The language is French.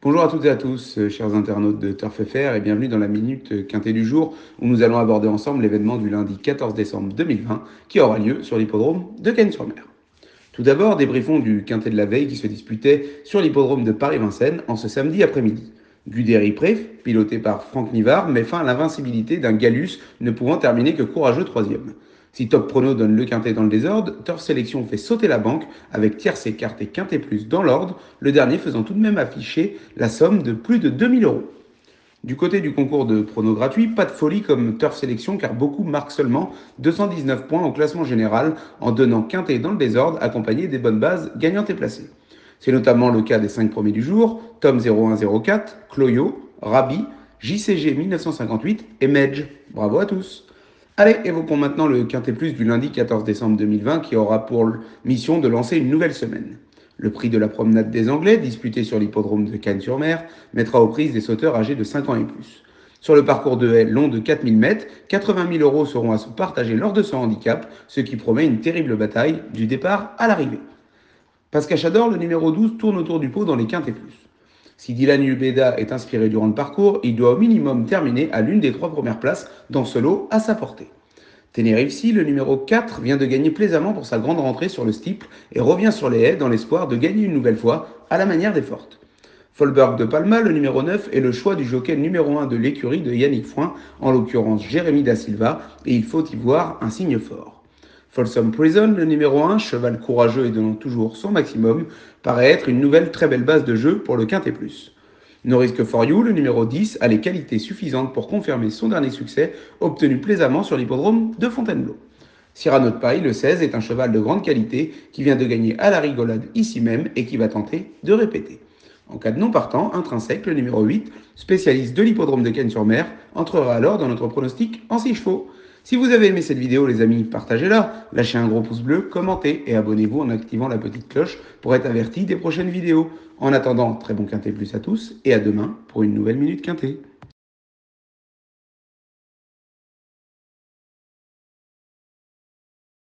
Bonjour à toutes et à tous, chers internautes de Turf FR, et bienvenue dans la Minute Quintet du jour, où nous allons aborder ensemble l'événement du lundi 14 décembre 2020 qui aura lieu sur l'hippodrome de Cagnes-sur-Mer. Tout d'abord, débriefons du Quintet de la veille qui se disputait sur l'hippodrome de Paris-Vincennes en ce samedi après-midi. Guderi Pref, piloté par Franck Nivard, met fin à l'invincibilité d'un Gallus ne pouvant terminer que courageux troisième. Si Top Prono donne le quintet dans le désordre, Turf Sélection fait sauter la banque avec tierce écarte et quintet plus dans l'ordre, le dernier faisant tout de même afficher la somme de plus de 2000 euros. Du côté du concours de pronos gratuit, pas de folie comme Turf Sélection car beaucoup marquent seulement 219 points au classement général en donnant quintet dans le désordre accompagné des bonnes bases gagnantes et placées. C'est notamment le cas des 5 premiers du jour, Tom 0104, Cloyo, Rabi, JCG 1958 et Medj. Bravo à tous. Allez, évoquons maintenant le Quintet Plus du lundi 14 décembre 2020 qui aura pour mission de lancer une nouvelle semaine. Le prix de la promenade des Anglais, disputé sur l'hippodrome de Cagnes-sur-Mer, mettra aux prises des sauteurs âgés de 5 ans et plus. Sur le parcours de haie long de 4000 mètres, 80 000 euros seront à se partager lors de ce handicap, ce qui promet une terrible bataille du départ à l'arrivée. Pascal Chador, le numéro 12, tourne autour du pot dans les Quintet Plus. Si Dylan Ubeda est inspiré durant le parcours, il doit au minimum terminer à l'une des 3 premières places dans ce lot à sa portée. Tenerife, le numéro 4, vient de gagner plaisamment pour sa grande rentrée sur le steeple et revient sur les haies dans l'espoir de gagner une nouvelle fois à la manière des fortes. Folberg de Palma, le numéro 9, est le choix du jockey numéro 1 de l'écurie de Yannick Foin, en l'occurrence Jérémy da Silva, et il faut y voir un signe fort. Folsom Prison, le numéro 1, cheval courageux et donnant toujours son maximum, paraît être une nouvelle très belle base de jeu pour le Quintet Plus. No Risk for You, le numéro 10, a les qualités suffisantes pour confirmer son dernier succès, obtenu plaisamment sur l'hippodrome de Fontainebleau. Cyrano de Paille, le 16, est un cheval de grande qualité qui vient de gagner à la rigolade ici même et qui va tenter de répéter. En cas de non partant, Intrinsèque, le numéro 8, spécialiste de l'hippodrome de Cagnes-sur-Mer, entrera alors dans notre pronostic en 6 chevaux. Si vous avez aimé cette vidéo, les amis, partagez-la, lâchez un gros pouce bleu, commentez et abonnez-vous en activant la petite cloche pour être averti des prochaines vidéos. En attendant, très bon Quintet Plus à tous et à demain pour une nouvelle Minute Quintet.